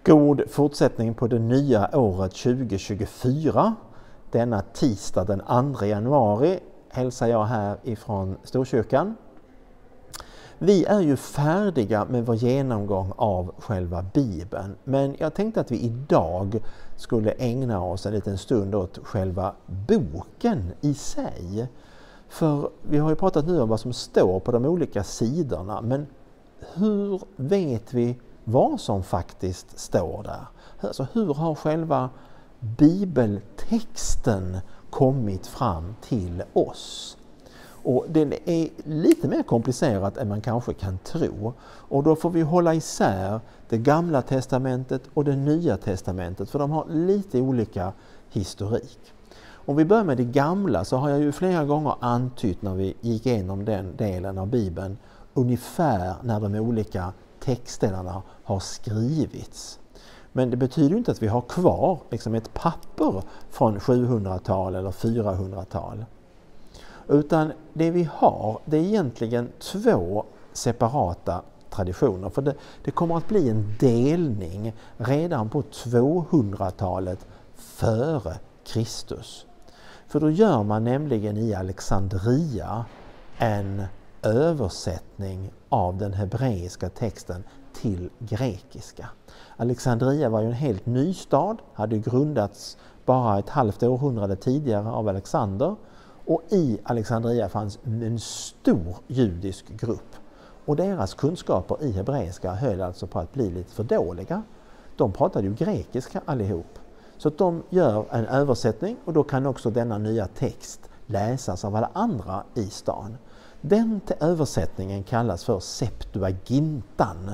God fortsättning på det nya året 2024. Denna tisdag den 2 januari hälsar jag här ifrån Storkyrkan. Vi är ju färdiga med vår genomgång av själva Bibeln, men jag tänkte att vi idag skulle ägna oss en liten stund åt själva boken i sig. För vi har ju pratat nu om vad som står på de olika sidorna, men hur vet vi vad som faktiskt står där? Alltså, hur har själva bibeltexten kommit fram till oss? Och den är lite mer komplicerat än man kanske kan tro. Och då får vi hålla isär det gamla testamentet och det nya testamentet, för de har lite olika historik. Om vi börjar med det gamla, så har jag ju flera gånger antytt när vi gick igenom den delen av Bibeln ungefär när de olika textdelarna har skrivits. Men det betyder inte att vi har kvar ett papper från 700-tal eller 400-tal. Utan det vi har, det är egentligen två separata traditioner. För det kommer att bli en delning redan på 200-talet före Kristus. För då gör man nämligen i Alexandria en översättning av den hebreiska texten till grekiska. Alexandria var ju en helt ny stad, hade grundats bara ett halvt århundrade tidigare av Alexander, och i Alexandria fanns en stor judisk grupp, och deras kunskaper i hebreiska höll alltså på att bli lite för dåliga. De pratade ju grekiska allihop, så att de gör en översättning, och då kan också denna nya text läsas av alla andra i stan. Den översättningen kallas för Septuagintan,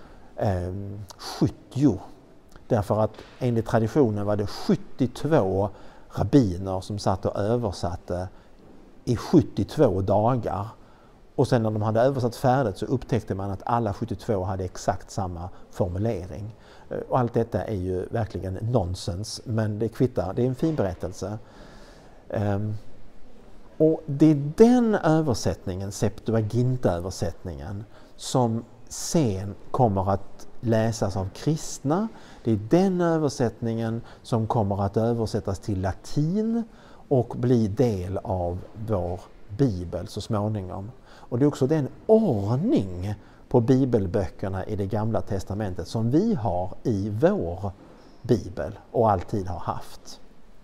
70. Därför att enligt traditionen var det 72 rabbiner som satt och översatte i 72 dagar. Och sen när de hade översatt färdigt så upptäckte man att alla 72 hade exakt samma formulering. Och allt detta är ju verkligen nonsens, men det kvittar, det är en fin berättelse. Och det är den översättningen, Septuaginta-översättningen, som sen kommer att läsas av kristna. Det är den översättningen som kommer att översättas till latin och bli del av vår bibel så småningom. Och det är också den ordning på bibelböckerna i det gamla testamentet som vi har i vår bibel och alltid har haft.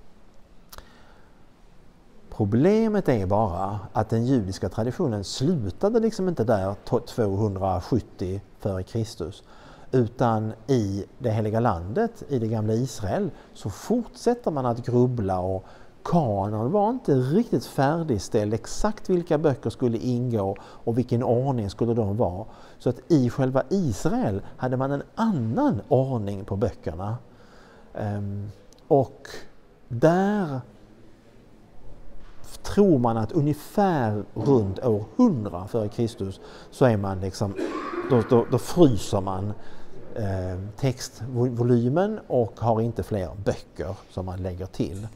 Problemet är bara att den judiska traditionen slutade inte där 270 före Kristus, utan i det heliga landet, i det gamla Israel, så fortsätter man att grubbla, och kanon var inte riktigt färdigställd exakt vilka böcker skulle ingå och vilken ordning skulle de vara. Så att i själva Israel hade man en annan ordning på böckerna. Och där tror man att ungefär runt år 100 före Kristus så är man då fryser man textvolymen och har inte fler böcker som man lägger till.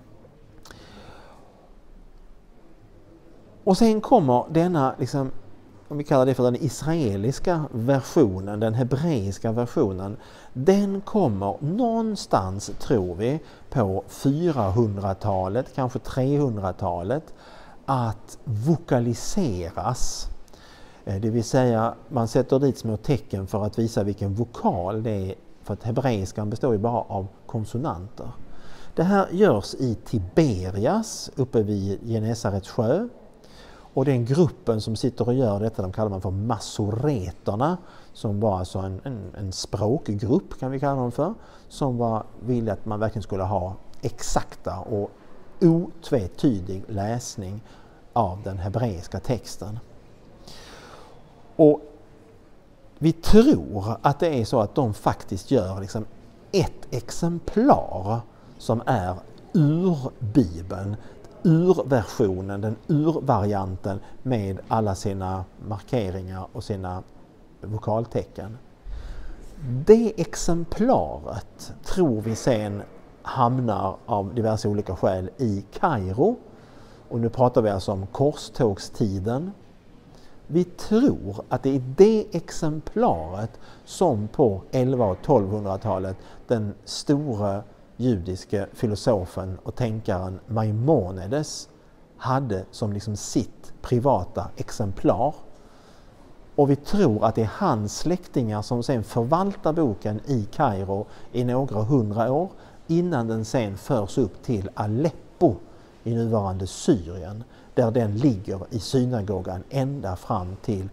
Och sen kommer denna, om vi kallar det för den israeliska versionen, den hebreiska versionen, den kommer någonstans, tror vi, på 400-talet, kanske 300-talet, att vokaliseras. Det vill säga, man sätter dit små tecken för att visa vilken vokal det är, för att hebreiskan består ju bara av konsonanter. Det här görs i Tiberias, uppe vid Genesarets sjö. Och den gruppen som sitter och gör detta, de kallar man för masoreterna, som var alltså en språkgrupp, kan vi kalla dem för, som ville att man verkligen skulle ha exakta och otvetydig läsning av den hebreiska texten. Och vi tror att det är så att de faktiskt gör ett exemplar som är ur Bibeln, urversionen, den urvarianten med alla sina markeringar och sina vokaltecken. Det exemplaret tror vi sen hamnar av diverse olika skäl i Kairo. Och nu pratar vi alltså om korstågstiden. Vi tror att det är det exemplaret som på 1100- och 1200-talet den stora judiska filosofen och tänkaren Maimonides hade som liksom sitt privata exemplar. Och vi tror att det är hans släktingar som sen förvaltar boken i Kairo i några 100 år innan den sen förs upp till Aleppo i nuvarande Syrien, där den ligger i synagogan ända fram till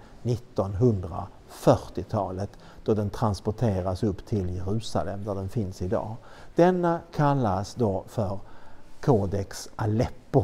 1940-talet då den transporteras upp till Jerusalem där den finns idag. Denna kallas då för Codex Aleppo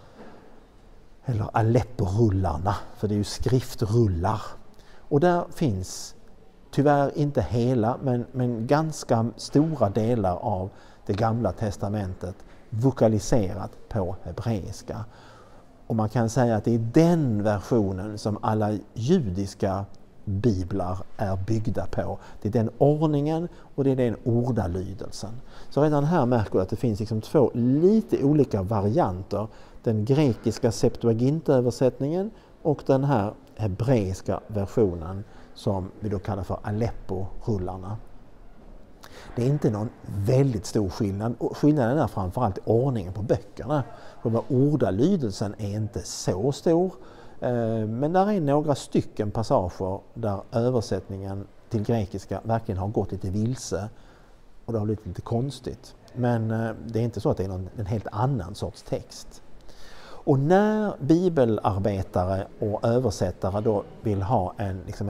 eller Aleppo-rullarna, för det är ju skriftrullar. Och där finns tyvärr inte hela men ganska stora delar av det gamla testamentet vokaliserat på hebreiska. Och man kan säga att det är den versionen som alla judiska biblar är byggda på. Det är den ordningen och det är den ordalydelsen. Så redan här märker du att det finns liksom två lite olika varianter. Den grekiska Septuaginta-översättningen och den här hebreiska versionen som vi då kallar för Aleppo-rullarna. Det är inte någon väldigt stor skillnad. Skillnaden är framförallt ordningen på böckerna. Själva ordalydelsen är inte så stor. Men där är några stycken passager där översättningen till grekiska verkligen har gått lite vilse. Och det har blivit lite konstigt. Men det är inte så att det är en helt annan sorts text. Och när bibelarbetare och översättare då vill ha ett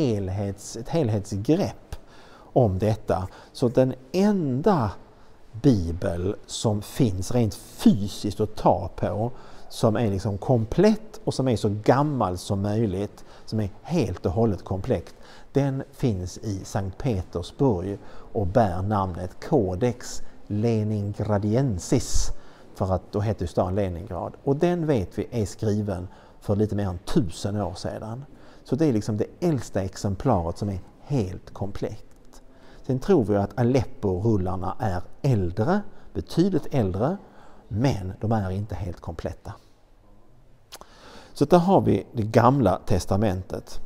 helhetsgrepp om detta, så den enda bibel som finns rent fysiskt att ta på, som är liksom komplett och som är så gammal som möjligt, som är helt och hållet komplett, den finns i Sankt Petersburg och bär namnet Codex Leningradiensis, för att då heter staden Leningrad. Och den vet vi är skriven för lite mer än 1000 år sedan. Så det är liksom det äldsta exemplaret som är helt komplett. Sen tror vi att Aleppo-rullarna är äldre, betydligt äldre, men de är inte helt kompletta. Så där har vi det gamla testamentet.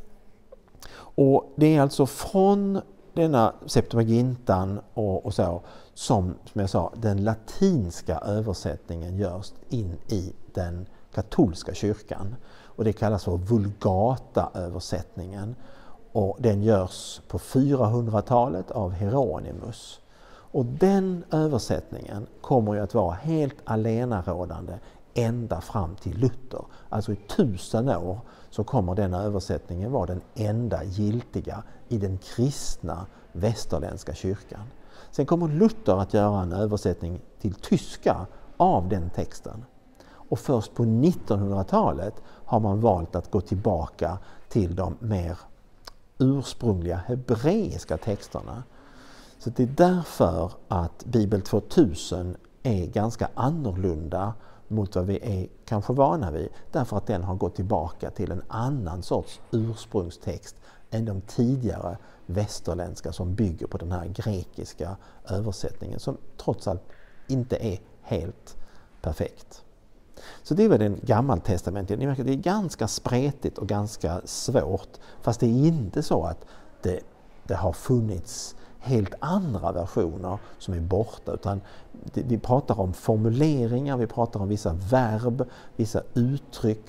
Och det är alltså från denna Septuagintan och så som jag sa, den latinska översättningen görs in i den katolska kyrkan. Och det kallas för Vulgata-översättningen. Och den görs på 400-talet av Hieronymus. Och den översättningen kommer ju att vara helt allenarådande ända fram till Luther. Alltså i 1000 år så kommer den översättningen vara den enda giltiga i den kristna västerländska kyrkan. Sen kommer Luther att göra en översättning till tyska av den texten. Och först på 1900-talet har man valt att gå tillbaka till de mer ursprungliga hebreiska texterna. Så det är därför att Bibel 2000 är ganska annorlunda mot vad vi är kanske vana vid. Därför att den har gått tillbaka till en annan sorts ursprungstext än de tidigare västerländska som bygger på den här grekiska översättningen som trots allt inte är helt perfekt. Så det är väl den gammaltestamentiga. Ni märker att det är ganska spretigt och ganska svårt. Fast det är inte så att det har funnits helt andra versioner som är borta. Utan vi pratar om formuleringar, vi pratar om vissa verb, vissa uttryck.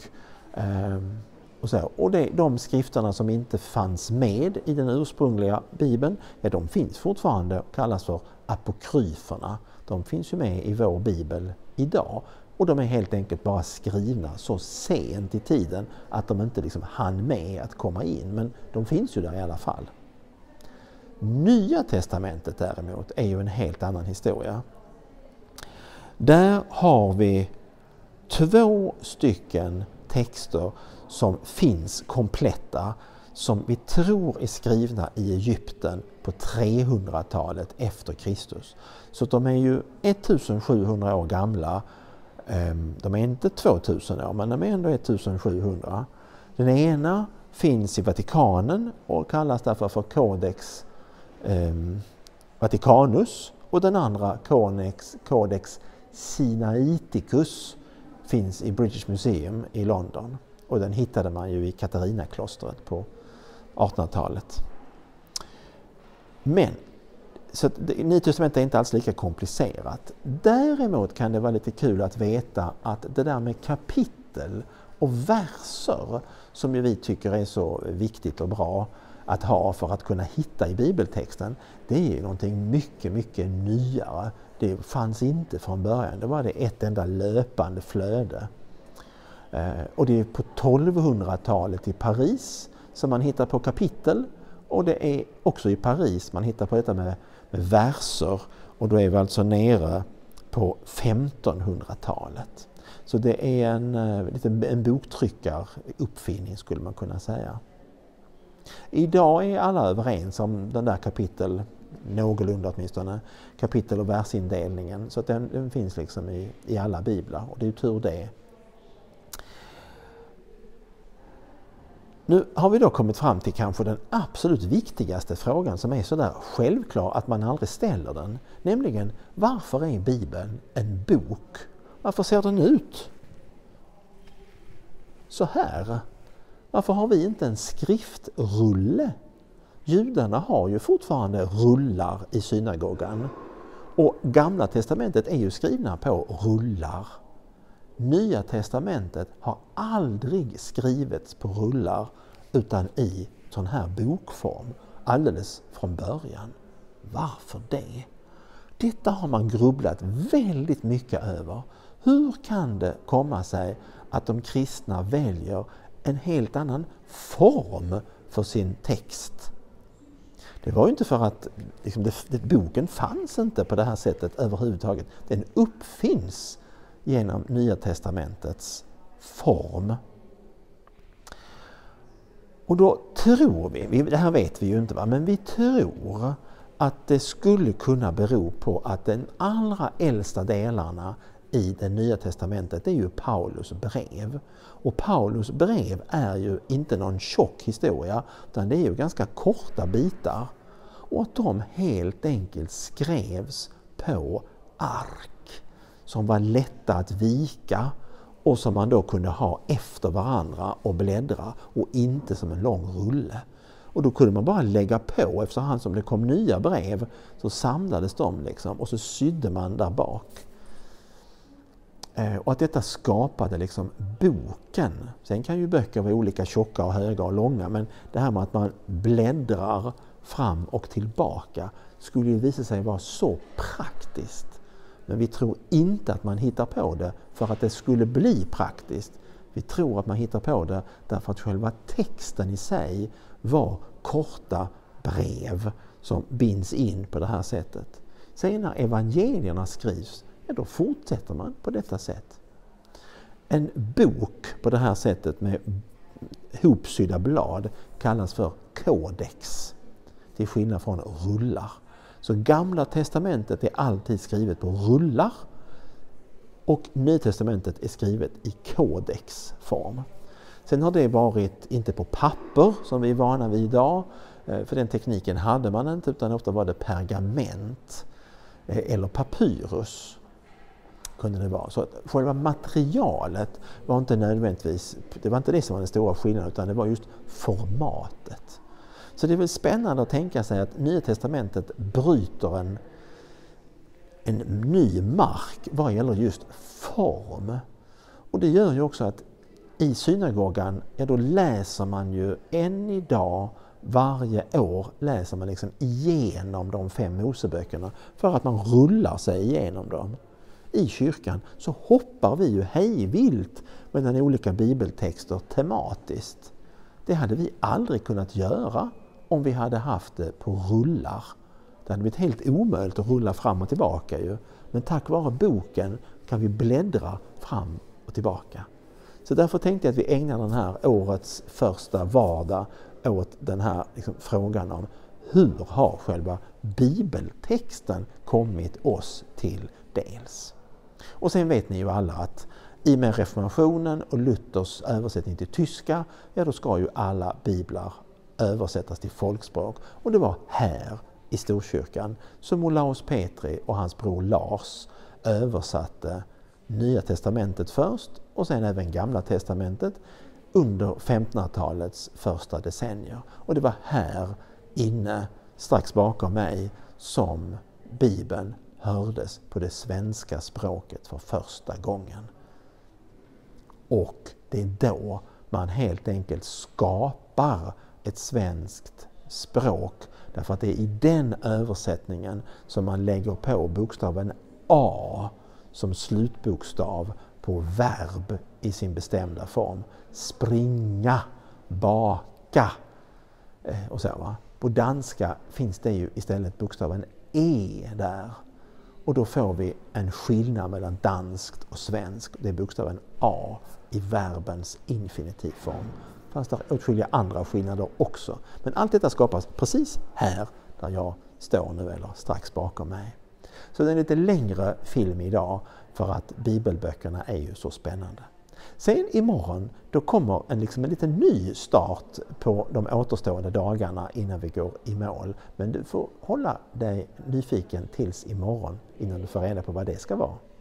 Och de skrifterna som inte fanns med i den ursprungliga Bibeln, ja, de finns fortfarande och kallas för apokryferna. De finns ju med i vår Bibel idag. Och de är helt enkelt bara skrivna så sent i tiden att de inte liksom hann med att komma in. Men de finns ju där i alla fall. Nya testamentet däremot är ju en helt annan historia. Där har vi 2 stycken texter som finns kompletta som vi tror är skrivna i Egypten på 300-talet efter Kristus. Så de är ju 1700 år gamla. De är inte 2000 år, men de är ändå 1700. Den ena finns i Vatikanen och kallas därför för Codex Vaticanus, och den andra Codex Sinaiticus finns i British Museum i London. och den hittade man ju i Katarinaklostret på 1800-talet. Men så Nya testamentet är inte alls lika komplicerat. Däremot kan det vara lite kul att veta att det där med kapitel och verser som ju vi tycker är så viktigt och bra att ha för att kunna hitta i bibeltexten, det är ju någonting mycket, mycket nyare. Det fanns inte från början, det var det ett enda löpande flöde. Och det är på 1200-talet i Paris som man hittar på kapitel, och det är också i Paris man hittar på detta med verser, och då är vi alltså nere på 1500-talet. Så det är en boktryckaruppfinning skulle man kunna säga. Idag är alla överens om den där kapitel, någorlunda åtminstone, kapitel- och versindelningen, så att den finns liksom i alla biblar, och det är ju tur det. Nu har vi då kommit fram till kanske den absolut viktigaste frågan som är så där självklar att man aldrig ställer den. Nämligen, varför är Bibeln en bok? Varför ser den ut så här? Varför har vi inte en skriftrulle? Judarna har ju fortfarande rullar i synagogan. Och Gamla testamentet är ju skrivna på rullar. Nya testamentet har aldrig skrivits på rullar utan i sån här bokform alldeles från början. Varför det? Detta har man grubblat väldigt mycket över. Hur kan det komma sig att de kristna väljer en helt annan form för sin text? Det var ju inte för att boken fanns inte på det här sättet överhuvudtaget. Den uppfinns genom Nya testamentets form. Och då tror vi, det här vet vi ju inte, men vi tror att det skulle kunna bero på att den allra äldsta delarna i det Nya testamentet är ju Paulus brev. Och Paulus brev är ju inte någon tjock historia, utan det är ju ganska korta bitar. Och att de helt enkelt skrevs på ark som var lätta att vika och som man då kunde ha efter varandra och bläddra, och inte som en lång rulle. Och då kunde man bara lägga på, efterhand som det kom nya brev så samlades de liksom, och så sydde man där bak. Och att detta skapade liksom boken. Sen kan ju böcker vara olika tjocka och höga och långa, men det här med att man bläddrar fram och tillbaka skulle ju visa sig vara så praktiskt. Men vi tror inte att man hittar på det för att det skulle bli praktiskt. Vi tror att man hittar på det därför att själva texten i sig var korta brev som binds in på det här sättet. Sen när evangelierna skrivs, då fortsätter man på detta sätt. En bok på det här sättet med hopsydda blad kallas för kodex, till skillnad från rullar. Så Gamla testamentet är alltid skrivet på rullar, och Nya testamentet är skrivet i kodexform. Sen har det varit inte på papper som vi är vana vid idag, för den tekniken hade man inte, utan ofta var det pergament eller papyrus kunde det vara. Så att själva materialet var inte nödvändigtvis, det var inte det som var den stora skillnaden, utan det var just formatet. Så det är väl spännande att tänka sig att Nya testamentet bryter en ny mark vad gäller just form. Och det gör ju också att i synagogan, då läser man ju än idag, varje år läser man liksom igenom de 5 Moseböckerna för att man rullar sig igenom dem. I kyrkan så hoppar vi ju hejvilt mellan olika bibeltexter tematiskt. Det hade vi aldrig kunnat göra om vi hade haft det på rullar. Det hade blivit helt omöjligt att rulla fram och tillbaka ju. Men tack vare boken kan vi bläddra fram och tillbaka. Så därför tänkte jag att vi ägnar den här årets första vardag åt den här frågan om hur har själva bibeltexten kommit oss till dels. Och sen vet ni ju alla att i och med reformationen och Luthers översättning till tyska, då ska ju alla biblar översättas till folkspråk. Och det var här i Storkyrkan som Olaus Petri och hans bror Lars översatte Nya testamentet först och sen även Gamla testamentet under 1500-talets första decennier. Och det var här inne, strax bakom mig, som Bibeln hördes på det svenska språket för första gången. Och det är då man helt enkelt skapar ett svenskt språk. Därför att det är i den översättningen som man lägger på bokstaven A som slutbokstav på verb i sin bestämda form. Springa, baka och så va. På danska finns det ju istället bokstaven E där. Och då får vi en skillnad mellan danskt och svenskt. Det är bokstaven A i verbens infinitivform. Det fanns det åtskilliga andra skillnader också. Men allt detta skapas precis här där jag står nu eller strax bakom mig. Så det är en lite längre film idag för att bibelböckerna är ju så spännande. Sen imorgon då kommer en liten ny start på de återstående dagarna innan vi går i mål. Men du får hålla dig nyfiken tills imorgon innan du får reda på vad det ska vara.